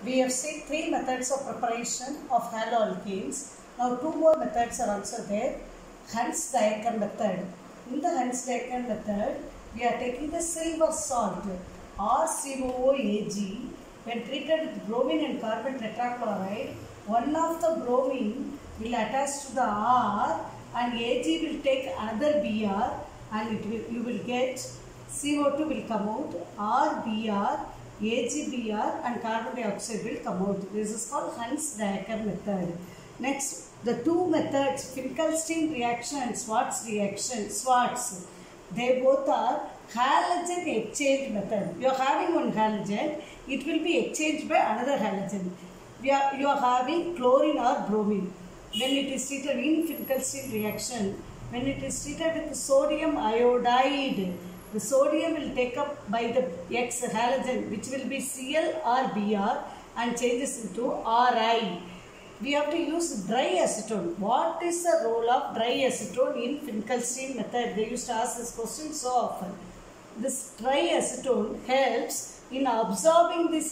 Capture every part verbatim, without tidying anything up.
we have seen three methods of preparation of haloalkanes. Now two more methods are also there. Hunts-Diecker method. In the Hunts-Diecker method, we are taking the silver salt R C O O A G. When treated with bromine and carbon tetrachloride, one of the bromine will attach to the R and A G will take another B R, and it will, you will get C O two will come out, R B R, A G B R and carbon dioxide will come out. This is called Hunts-Diecker method. Next, the two methods, Finkelstein reaction and Schwarz reaction, Schwarz, they both are halogen exchange method. You are having one halogen, it will be exchanged by another halogen. We are, you are having chlorine or bromine. When it is treated in Finkelstein reaction, when it is treated with sodium iodide, the sodium will take up by the X halogen, which will be Cl or Br, and changes into Ri. We have to use dry acetone. What is the role of dry acetone in Finkelstein method? They used to ask this question so often. This dry acetone helps in absorbing this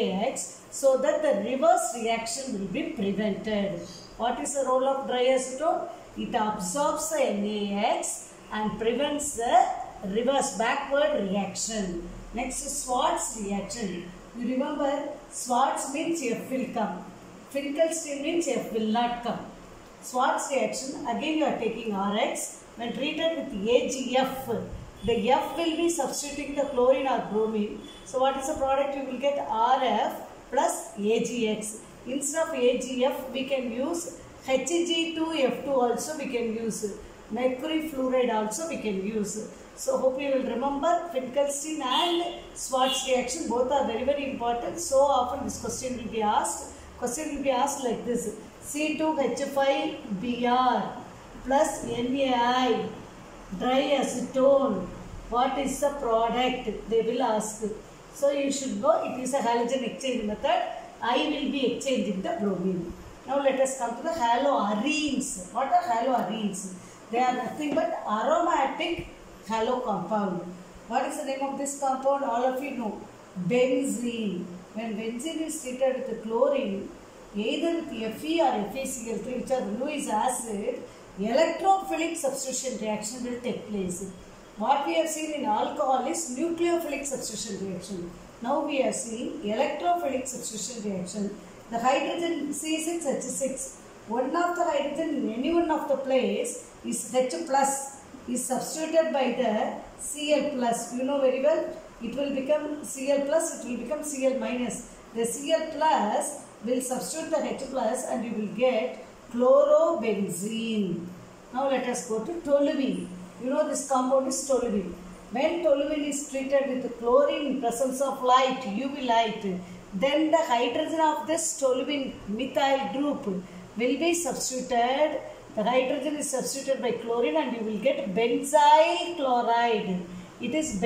NaX so that the reverse reaction will be prevented. What is the role of dry acetone? It absorbs the NaX and prevents the reverse backward reaction. Next is Schwarz reaction. You remember, Schwarz means F will come. Finkelstein means F will not come. Schwarz reaction, again you are taking R X. When treated with A G F, the F will be substituting the chlorine or bromine. So what is the product? You will get R F plus A G X. Instead of A G F, we can use H G two F two also we can use. Mercury fluoride also we can use. So hope you will remember Finkelstein and Schwarz reaction, both are very very important. So often this question will be asked. Question will be asked like this: C two H five B R plus N A I, dry acetone. What is the product? They will ask. So you should know it is a halogen exchange method. I will be exchanging the bromine. Now let us come to the haloarenes. What are haloarenes? They are nothing but aromatic halo compound. What is the name of this compound? All of you know. Benzene. When benzene is treated with chlorine, either with Fe or FeCl three, which are Lewis acid, electrophilic substitution reaction will take place. What we have seen in alcohol is nucleophilic substitution reaction. Now we are seeing electrophilic substitution reaction. The hydrogen C six H six, one of the hydrogen in any one of the place is H plus, is substituted by the Cl plus. You know very well. It will become Cl plus, it will become Cl minus. The Cl plus will substitute the H plus and you will get chlorobenzene. Now let us go to toluene. You know this compound is toluene. When toluene is treated with chlorine in presence of light, U V light, then the hydrogen of this toluene methyl group will be substituted. The hydrogen is substituted by chlorine and you will get benzyl chloride. It is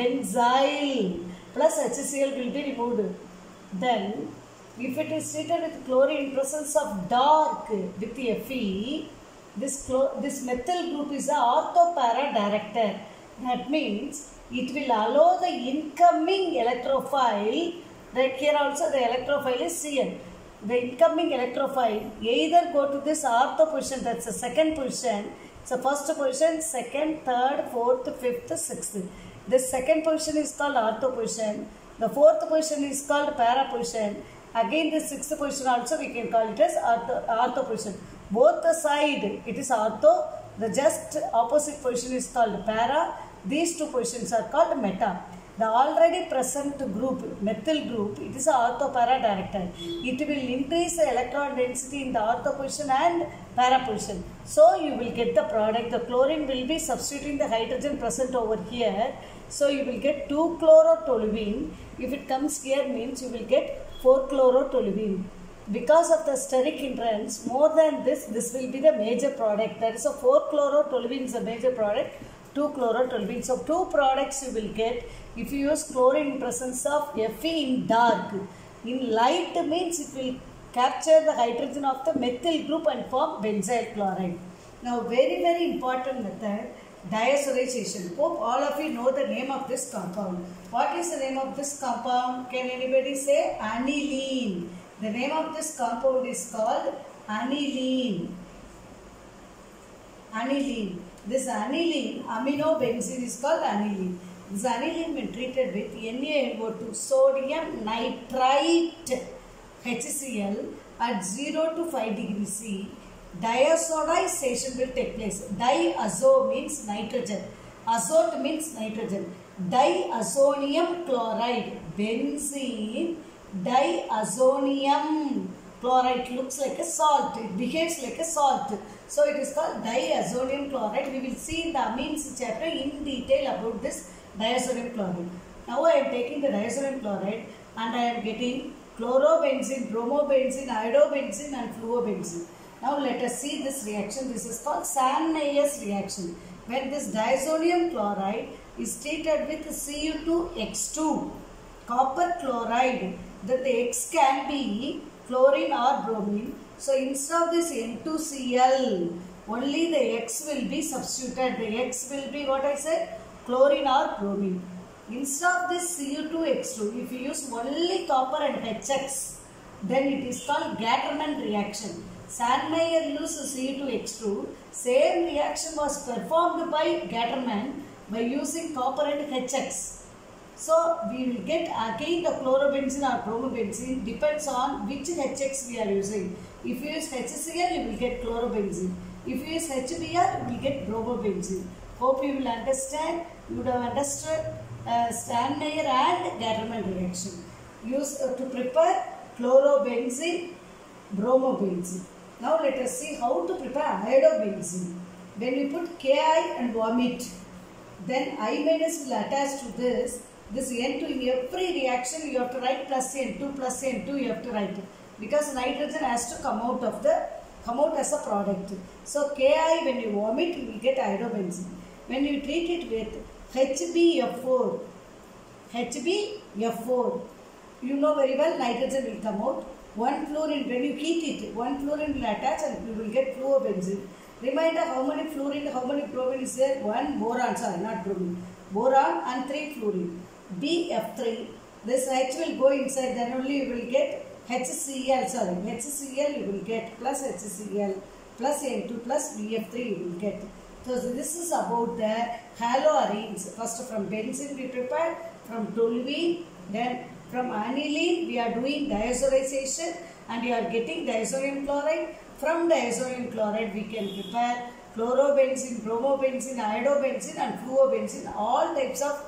benzyl plus HCl will be removed. Then, if it is treated with chlorine in presence of dark with Fe, this, this methyl group is a orthopara director. That means it will allow the incoming electrophile, right here also the electrophile is Cl. The incoming electrophile either go to this ortho position, that's the second position. So first position, second, third, fourth, fifth, sixth. The second position is called ortho position. The fourth position is called para position. Again the sixth position also we can call it as ortho, ortho position. Both the side it is ortho. The just opposite position is called para. These two positions are called meta. The already present group, methyl group, it is a ortho-para director. It will increase the electron density in the ortho position and para position. So you will get the product. The chlorine will be substituting the hydrogen present over here. So you will get two chlorotoluene. If it comes here means you will get four chlorotoluene. Because of the steric hindrance, more than this, this will be the major product. That is a four chlorotoluene is a major product. two chlorotoluene. So two products you will get if you use chlorine in presence of Fe in dark. In light means it will capture the hydrogen of the methyl group and form benzyl chloride. Now very very important method, diazorization. Hope all of you know the name of this compound. What is the name of this compound? Can anybody say? Aniline. The name of this compound is called aniline. Aniline. This aniline, aminobenzene is called aniline. This aniline when treated with N A N O two, sodium nitrite, H C l at zero to five degrees C, diazotization will take place. Diazo means nitrogen. Azote means nitrogen. Diazonium chloride, benzene, diazonium chloride looks like a salt. It behaves like a salt. So it is called diazonium chloride. We will see in the amines chapter in detail about this diazonium chloride. Now I am taking the diazonium chloride and I am getting chlorobenzene, bromobenzene, iodobenzene and fluobenzene. Now let us see this reaction. This is called Sand-Meyer's reaction. When this diazonium chloride is treated with C U two X two, copper chloride, then the X can be chlorine or bromine. So instead of this N two C l, only the X will be substituted. The X will be what I said, chlorine or bromine. Instead of this C U two X two, if you use only copper and H X, then it is called Gattermann reaction. Sand-Meyer used C U two X two. Same reaction was performed by Gattermann by using copper and H X. So we will get again the chlorobenzene or bromobenzene, depends on which H X we are using. If you use H C l, you will get chlorobenzene. If you use H B r, you will get bromobenzene. Hope you will understand. You would have understood uh, Sand-Meyer and Gattermann reaction. Use uh, to prepare chlorobenzene, bromobenzene. Now let us see how to prepare iodobenzene. When we put Ki and vomit, then I minus will attach to this. This N two, in every reaction you have to write plus N two, plus N two you have to write. Because nitrogen has to come out of the, come out as a product. So Ki, when you vomit, you will get iodobenzene. When you treat it with H B F four, H B F four, you know very well nitrogen will come out. One fluorine, when you heat it, one fluorine will attach and you will get fluobenzene. Reminder how many fluorine, how many bromine is there? One boron, sorry, not bromine. Boron and three fluorine. B F three. This H will go inside, then only you will get H C l, sorry, H C l you will get plus H C l plus N two plus B F three you will get. So this is about the haloarenes. First from benzene we prepared, from toluene, then from aniline we are doing diazotization and you are getting diazonium chloride. From diazonium chloride we can prepare chlorobenzene, bromobenzene, iodobenzene and fluobenzene, all types of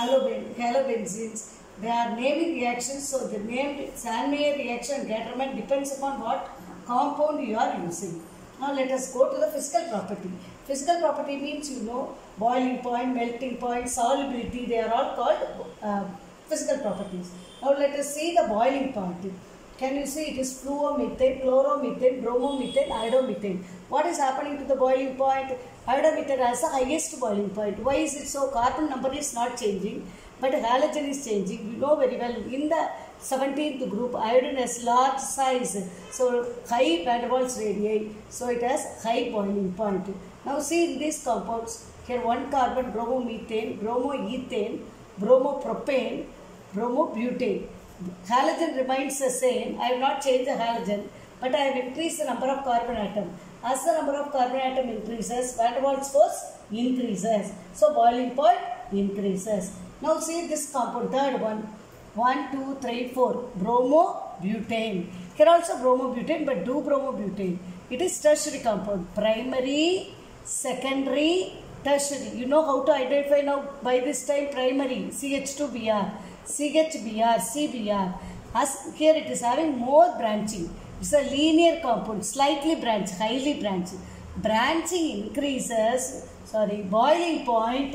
halobenzenes. They are naming reactions, so the named Sand-Meyer reaction and Gattermann depends upon what compound you are using. Now let us go to the physical property. Physical property means, you know, boiling point, melting point, solubility, they are all called uh, physical properties. Now let us see the boiling point. Can you see it is fluomethane, chloromethane, bromomethane, iodomethane. What is happening to the boiling point? Iodomethane has the highest boiling point. Why is it so? Carbon number is not changing, but halogen is changing. You know very well, in the seventeenth group, iodine has large size, so high van der Waals radii, so it has high boiling point. Now see in these compounds, here one carbon, bromomethane, bromoethane, bromopropane, bromobutane. Halogen remains the same. I have not changed the halogen, but I have increased the number of carbon atom. As the number of carbon atom increases, van der Waals force increases. So boiling point increases. Now see this compound, third one. one, two, three, four. Bromobutane. Here also bromobutane, but do bromobutane. It is tertiary compound. Primary, secondary, tertiary. You know how to identify now by this time. Primary, C H two B r. C H B r, C B r. As here it is having more branching. It's a linear compound, slightly branched, highly branched. Branching increases, sorry, boiling point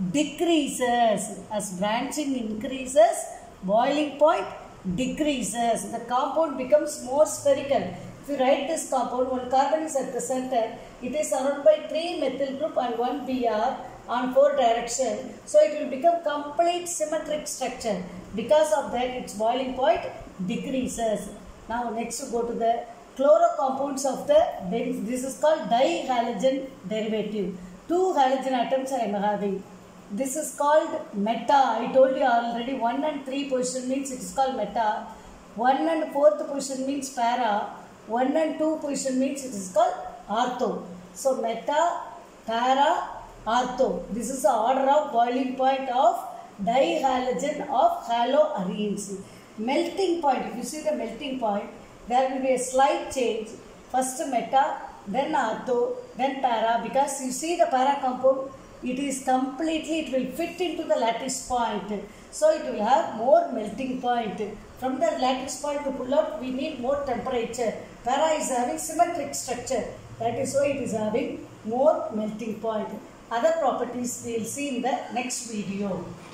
decreases. As branching increases, boiling point decreases. The compound becomes more spherical. If you write this compound, one carbon is at the center. It is surrounded by three methyl group and one B r on four direction. So it will become complete symmetric structure. Because of that, its boiling point decreases. Now next to go to the chloro compounds of the benzene. This is called dihalogen derivative. Two halogen atoms I am having. This is called meta. I told you already one and three position means it is called meta. one and fourth position means para, one and two position means it is called ortho. So meta, para, ortho. This is the order of boiling point of dihalogen of haloarenes. Melting point, if you see the melting point, there will be a slight change. First meta, then ortho, then para, because you see the para compound, it is completely, it will fit into the lattice point. So it will have more melting point. From the lattice point to pull out, we need more temperature. Para is having symmetric structure. That is why it is having more melting point. Other properties we will see in the next video.